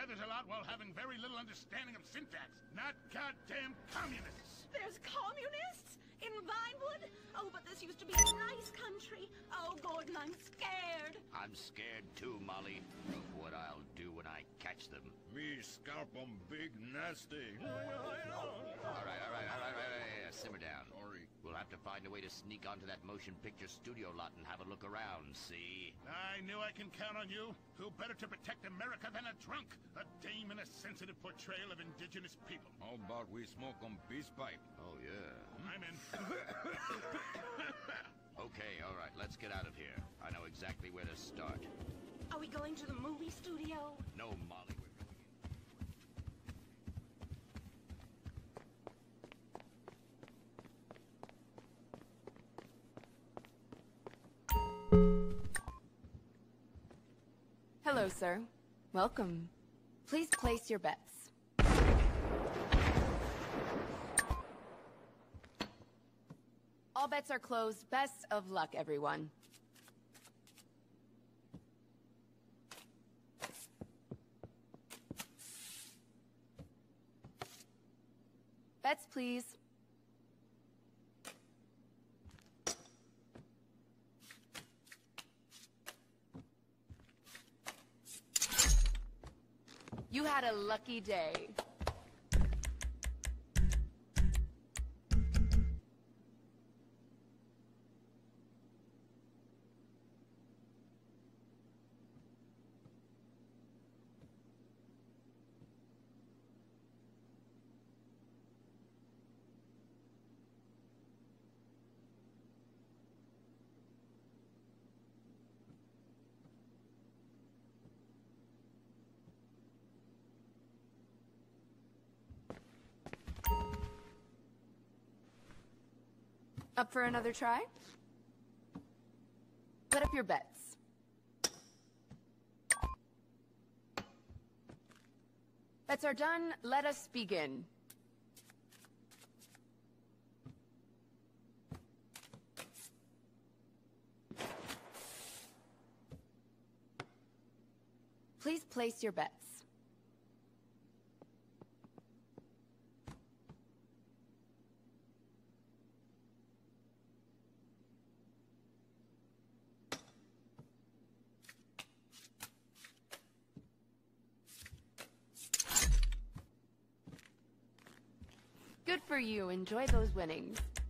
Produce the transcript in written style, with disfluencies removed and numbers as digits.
feathers a lot while having very little understanding of syntax. Not goddamn communists. There's communists? In Vinewood? Oh, but this used to be a nice country. Oh, Gordon, I'm scared. I'm scared too, Molly, of what I'll do when I catch them. Me scalp 'em big nasty. All right. Simmer down. Sorry. We'll have to find a way to sneak onto that motion picture studio lot and have a look around, see? I knew I can count on you. Who better to protect America than a drunk? A dame in a sensitive portrayal of indigenous people. How about we smoke 'em peace pipe? Oh, yeah. I'm in. Okay, all right, let's get out of here. I know exactly where to start. Are we going to the movie studio? No, Molly, we're going Hello, sir. Welcome. Please place your bets. All bets are closed. Best of luck, everyone. Bets, please. You had a lucky day. Up for another try? Put up your bets. Bets are done. Let us begin. Please place your bets. Good for you. Enjoy those winnings.